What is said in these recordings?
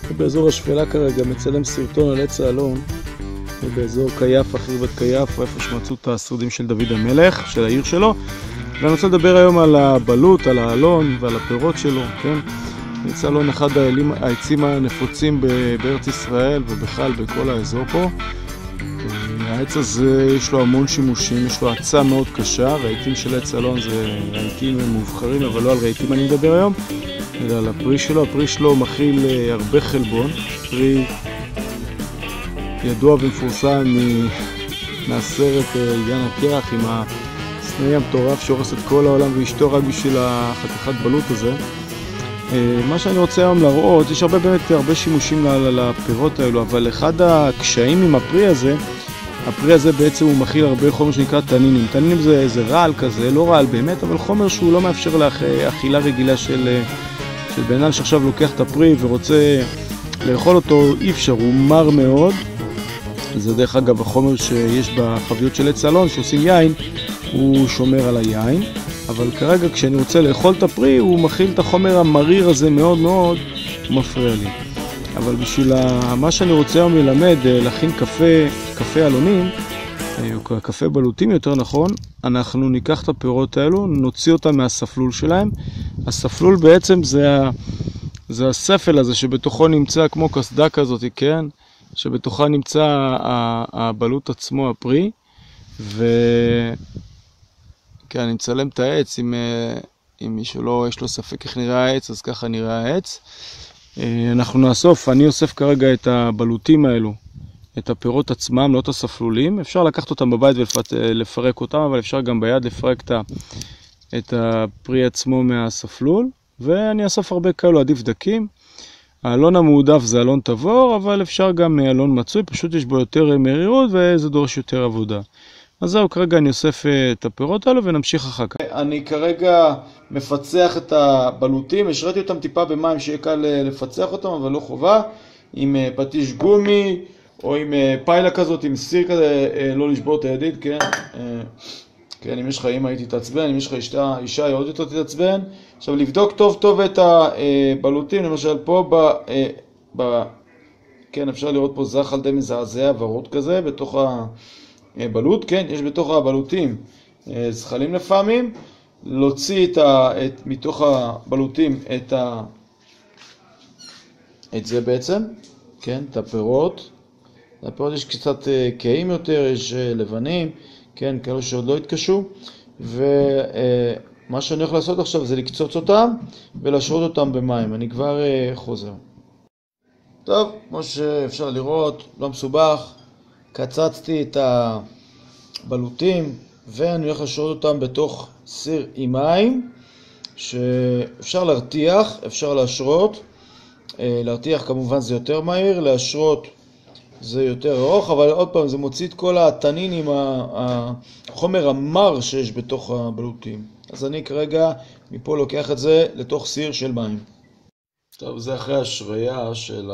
באזור השפלה כרגע מצלם סרטון על עץ האלון, באזור קייפה, חרבת קייפה, איפה שמצאו את השרידים של דוד המלך, של העיר שלו. ואני רוצה לדבר היום על הבלות, על האלון ועל הפירות שלו, כן? עץ האלון אחד העצים הנפוצים בארץ ישראל ובכלל בכל האזור פה. העץ הזה יש לו המון שימושים, יש לו עצה מאוד קשה. רהיטים של עץ האלון זה רהיטים מובחרים, אבל לא על רהיטים אני מדבר היום, אלא על הפרי שלו. הפרי שלו מכיל הרבה חלבון, פרי ידוע ומפורסם מהסרט עידן הקרח עם הסנאי המטורף שהורס את כל העולם ואשתו רק בשביל החתיכת בלות הזה. מה שאני רוצה היום להראות, יש הרבה שימושים לפירות האלו, אבל אחד הקשיים עם הפרי הזה בעצם הוא מכיל הרבה חומר שנקרא טנינים. טנינים זה רעל כזה, לא רעל באמת, אבל חומר שהוא לא מאפשר לאכילה רגילה של בן אדם שעכשיו לוקח את הפרי ורוצה לאכול אותו, אי אפשר, הוא מר מאוד. זה דרך אגב החומר שיש בחביות של עץ האלון, שעושים יין, הוא שומר על היין. אבל כרגע כשאני רוצה לאכול את הפרי, הוא מכיל את החומר המריר הזה מאוד מאוד, מפריע לי. אבל בשביל מה שאני רוצה היום ללמד, להכין קפה אלונים, או קפה בלוטים יותר נכון, אנחנו ניקח את הפירות האלו, נוציא אותם מהספלול שלהם. הספלול בעצם זה הספל הזה שבתוכו נמצא כמו קסדה כזאת, כן? שבתוכה נמצא הבלוט עצמו, הפרי. כן, אני מצלם את העץ, אם מישהו לא יש לו ספק איך נראה העץ, אז ככה נראה העץ. אני אוסף כרגע את הבלוטים האלו, את הפירות עצמם, לא את הספלולים. אפשר לקחת אותם בבית ולפרק אותם, אבל אפשר גם ביד לפרק את הפרי עצמו מהספלול. ואני אסוף הרבה כאלו, עדיף דקים. האלון המועדף זה אלון תבור, אבל אפשר גם אלון מצוי, פשוט יש בו יותר מרירות וזה דורש יותר עבודה. אז זהו, כרגע אני אוסף את הפירות האלו ונמשיך אחר כך. אני כרגע מפצח את הבלוטים, השרתי אותם טיפה במים שיהיה קל לפצח אותם, אבל לא חובה. עם פטיש גומי או עם פיילה כזאת, עם סיר כזה, לא לשבור את הידית, כן? כן, אם יש לך אמא הייתי תעצבן, אם יש לך אישה היא עוד יותר תתעצבן. עכשיו לבדוק טוב טוב את הבלוטים, למשל פה כן, אפשר לראות פה זחל די מזעזע ורוד כזה בתוך בלוט, כן, יש בתוך הבלוטים זחלים לפעמים. להוציא מתוך הבלוטים את זה בעצם, כן, את הפירות. הפירות יש קצת קהים יותר, יש לבנים, כן, כאלו שעוד לא התקשו. ומה שאני הולך לעשות עכשיו זה לקצוץ אותם ולשרות אותם במים. אני כבר חוזר. טוב, כמו שאפשר לראות, לא מסובך. קצצתי את הבלוטים ואני הולך לשרות אותם בתוך סיר עם מים שאפשר להרתיח, אפשר להשרות. להרתיח כמובן זה יותר מהיר, להשרות זה יותר ארוך, אבל עוד פעם זה מוציא את כל הטנינים, החומר המר שיש בתוך הבלוטים. אז אני כרגע מפה לוקח את זה לתוך סיר של מים. טוב, זה אחרי השריה של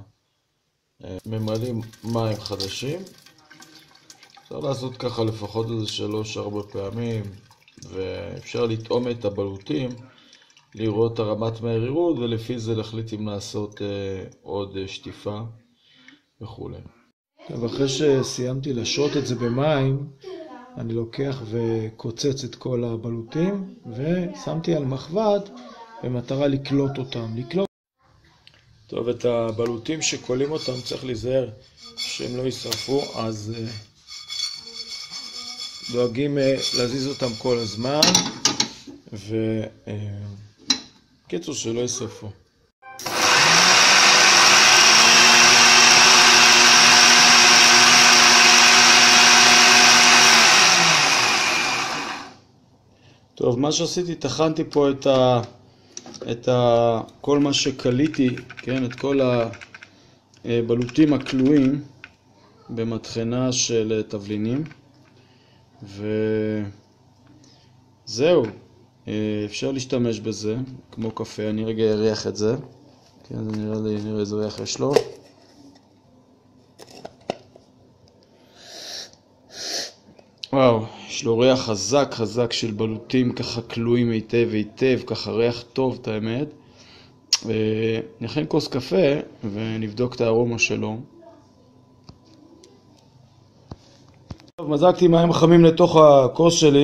ממלאים מים חדשים. אפשר לעשות ככה לפחות איזה 3-4 פעמים, ואפשר לטעום את הבלוטים, לראות הרמת מהירות, ולפי זה להחליט אם לעשות עוד שטיפה וכו'. טוב, אחרי שסיימתי לשרות את זה במים, אני לוקח וקוצץ את כל הבלוטים, ושמתי על מחבת במטרה לקלוט אותם. טוב, את הבלוטים שקולים אותם צריך להיזהר שהם לא יישרפו, אז דואגים להזיז אותם כל הזמן, וקיצור שלא יישרפו. טוב, מה שעשיתי, תחנתי פה כל מה שקליתי, כן, את כל הבלוטים הכלואים במטחנה של תבלינים. וזהו, אפשר להשתמש בזה כמו קפה. אני רגע אריח את זה, כן, זה נראה איזה ריח יש לו. וואו, יש לו ריח חזק של בלוטים ככה כלואים היטב, ככה ריח טוב, את האמת. נכין כוס קפה ונבדוק את הארומה שלו. טוב, מזגתי מים חמים לתוך הכוס שלי,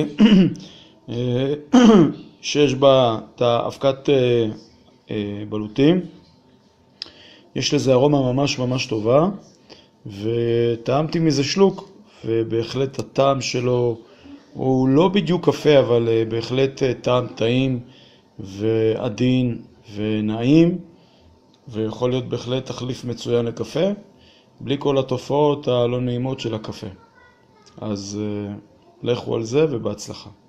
שיש בה את האבקת בלוטים. יש לזה ארומה ממש טובה, וטעמתי מזה שלוק, ובהחלט הטעם שלו הוא לא בדיוק קפה, אבל בהחלט טעם טעים ועדין ונעים, ויכול להיות בהחלט תחליף מצוין לקפה, בלי כל התופעות הלא נעימות של הקפה. אז לכו על זה ובהצלחה.